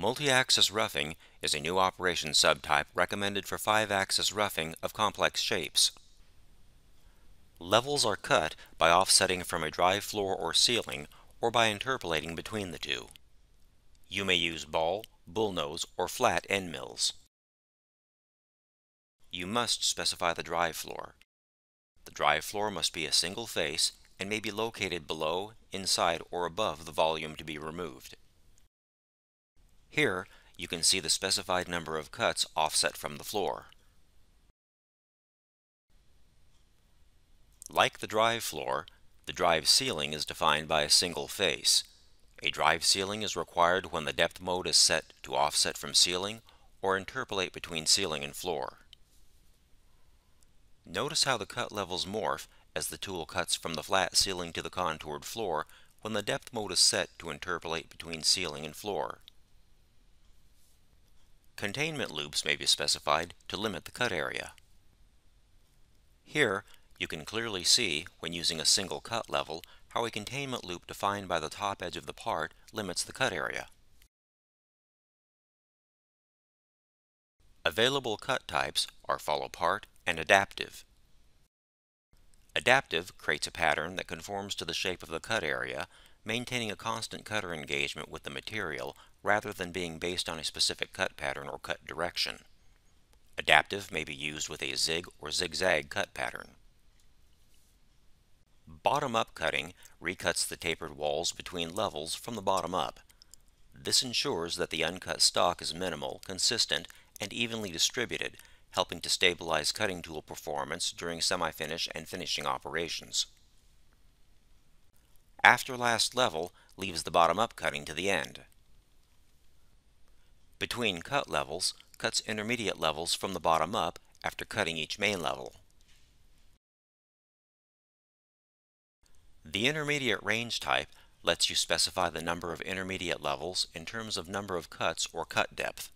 Multi-axis roughing is a new operation subtype recommended for 5-axis roughing of complex shapes. Levels are cut by offsetting from a drive floor or ceiling or by interpolating between the two. You may use ball, bullnose, or flat end mills. You must specify the drive floor. The drive floor must be a single face and may be located below, inside, or above the volume to be removed. Here, you can see the specified number of cuts offset from the floor. Like the drive floor, the drive ceiling is defined by a single face. A drive ceiling is required when the depth mode is set to offset from ceiling or interpolate between ceiling and floor. Notice how the cut levels morph as the tool cuts from the flat ceiling to the contoured floor when the depth mode is set to interpolate between ceiling and floor. Containment loops may be specified to limit the cut area. Here, you can clearly see, when using a single cut level, how a containment loop defined by the top edge of the part limits the cut area. Available cut types are follow part and adaptive. Adaptive creates a pattern that conforms to the shape of the cut area, maintaining a constant cutter engagement with the material rather than being based on a specific cut pattern or cut direction. Adaptive may be used with a zig or zigzag cut pattern. Bottom-up cutting recuts the tapered walls between levels from the bottom up. This ensures that the uncut stock is minimal, consistent, and evenly distributed, helping to stabilize cutting tool performance during semi-finish and finishing operations. After last level leaves the bottom-up cutting to the end. Between cut levels, cuts intermediate levels from the bottom up after cutting each main level. The intermediate range type lets you specify the number of intermediate levels in terms of number of cuts or cut depth.